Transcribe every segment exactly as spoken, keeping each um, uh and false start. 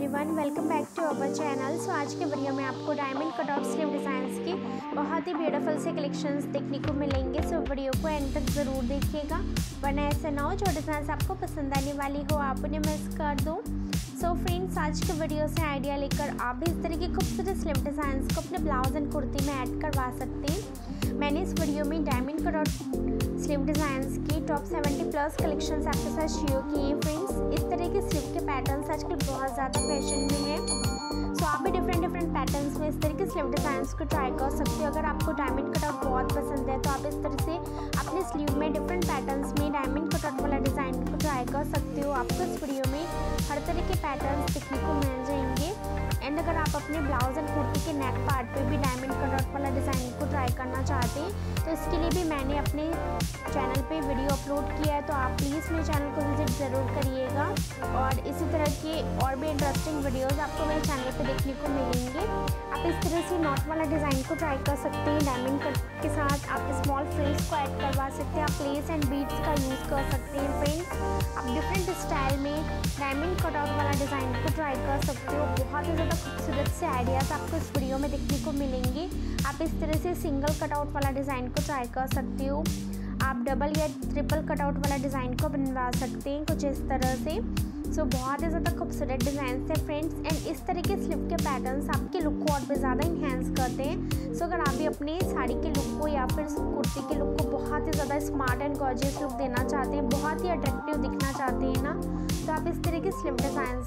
Everyone, welcome back to our channel. So आज के video में आपको डायमंड कटआउट स्लीव डिज़ाइंस की बहुत ही ब्यूटीफुल से कलेक्शंस देखने को मिलेंगे। सो वीडियो को एंड तक ज़रूर देखिएगा, वरना ऐसा ना हो जो डिज़ाइंस आपको पसंद आने वाली हो आप उन्हें मिस कर दो। सो फ्रेंड्स, आज के वीडियो से आइडिया लेकर आप भी इस तरह के खूबसूरत स्लीव डिज़ाइंस को अपने ब्लाउज एंड कुर्ती में ऐड करवा सकते हैं। मैंने इस वीडियो में डायमंड कटआउट स्लीव डिज़ाइंस की टॉप सेवेंटी प्लस कलेक्शंस आपके साथ शेयर किए हैं। फ्रेंड्स, इस तरह के स्लीव के पैटर्न्स आजकल बहुत ज़्यादा फैशन में है। सो आप भी डिफरेंट डिफरेंट पैटर्न्स में इस तरह के स्लीव डिज़ाइंस को ट्राई कर सकते हो। अगर आपको डायमंड कटआउट बहुत पसंद है तो आप इस तरह से अपने स्लीव में डिफरेंट पैटर्न्स में डायमंड कटआउट वाला डिज़ाइन को ट्राई कर सकते हो। आपको इस वीडियो में हर तरह के पैटर्न्स देखने को मिल जाएंगे। एंड अगर आप अपने ब्लाउज एंड कुर्ती के नेक पार्ट पे भी डायमंड कटआउट वाला डिज़ाइन को ट्राई करना चाहते हैं तो इसके लिए भी मैंने अपने चैनल पे वीडियो अपलोड किया है, तो आप प्लीज़ मेरे चैनल को विजिट ज़रूर करिएगा। और इसी तरह के और भी इंटरेस्टिंग वीडियोस आपको मेरे चैनल पे देखने को मिलेंगे। आप इस तरह से नॉट वाला डिज़ाइन को ट्राई कर सकते हैं। डायमंड कट के साथ आप स्मॉल फ्रिल्स को ऐड करवा सकते हैं। आप लेस एंड बीड्स का यूज़ कर सकते हैं। फ्रेंड्स, आप डिफरेंट स्टाइल में डायमंड कटआउट वाला डिज़ाइन को ट्राई कर सकते हो। बहुत ही ज़्यादा खूबसूरत से आइडियाज़ आपको इस वीडियो में देखने को मिलेंगे। आप इस तरह से सिंगल कटआउट वाला डिज़ाइन को ट्राई कर सकते हो। आप डबल या ट्रिपल कटआउट वाला डिज़ाइन को बनवा सकते हैं कुछ इस तरह से। सो so, बहुत ही ज़्यादा खूबसूरत डिज़ाइन है फ्रेंड्स। एंड इस तरह के स्लीव के पैटर्न्स आपके लुक को और भी ज़्यादा इन्हेंस करते हैं। सो so, अगर आप भी अपने साड़ी के लुक को या फिर कुर्ती के लुक को बहुत ही ज़्यादा स्मार्ट एंड गॉर्जियस लुक देना चाहते हैं, बहुत ही अट्रैक्टिव दिखना चाहते हैं ना, तो आप इस तरह के स्लीव डिज़ाइंस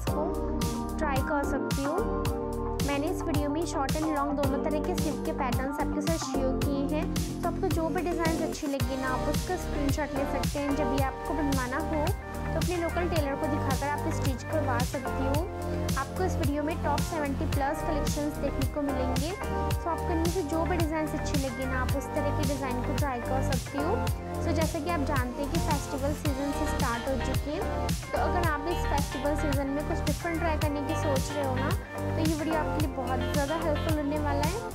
को ट्राई कर सकती हो। मैंने इस वीडियो में शॉर्ट एंड लॉन्ग दोनों तरह के स्लीव के पैटर्न्स आपके साथ शेयर किए हैं। तो आपको जो भी डिज़ाइन अच्छी लगे ना, आप उसका स्क्रीनशॉट ले सकते हैं। जब भी आपको बनवाना हो तो अपने लोकल टेलर को दिखाकर आप स्टिच करवा सकती हो। आपको इस वीडियो में टॉप सेवेंटी प्लस कलेक्शंस देखने को मिलेंगे। तो आपको इनमें से जो भी डिज़ाइन अच्छी लगे ना, आप उस तरह के डिज़ाइन को ट्राई कर सकती हो। सो जैसे कि आप जानते हैं कि फेस्टिवल सीजन से स्टार्ट हो चुके हैं, तो अगर आप इस फेस्टिवल सीजन में कुछ डिफरेंट ट्राई करने की सोच रहे हो ना, तो ये वीडियो आपके लिए बहुत ज़्यादा हेल्पफुल होने वाला है।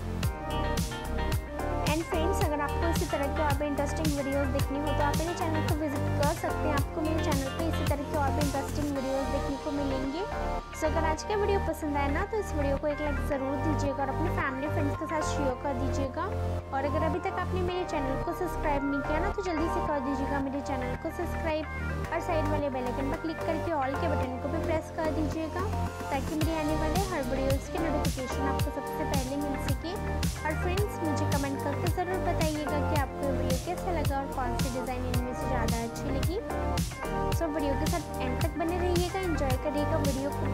एंड फ्रेंड्स, अगर आपको इसी तरह के और भी इंटरेस्टिंग वीडियोस देखनी हो तो आप मेरे चैनल को विजिट कर सकते हैं। आपको मेरे चैनल पे इसी तरह के और भी इंटरेस्टिंग वीडियोस देखने को मिलेंगे। सो अगर आज का वीडियो पसंद आए ना तो इस वीडियो को एक लाइक ज़रूर दीजिएगा और अपने फैमिली फ्रेंड्स के साथ शेयर कर दीजिएगा। और अगर अभी तक आपने मेरे चैनल को सब्सक्राइब नहीं किया ना तो जल्दी से कर दीजिएगा मेरे चैनल को सब्सक्राइब और साइड वाले बेल आइकन पर क्लिक करके ऑल के बटन को भी प्रेस कर दीजिएगा, ताकि मेरे आने वाले हर वीडियोज़ की नोटिफिकेशन आपको सबसे पहले मिल सके। और फ्रेंड्स, मुझे कमेंट करके ज़रूर बताइएगा कि आपको वीडियो कैसा लगा और कौन सी डिज़ाइन इनमें से ज़्यादा अच्छी लगी। सो वीडियो के साथ एंड तक बने रहिएगा, एंजॉय करिएगा वीडियो को।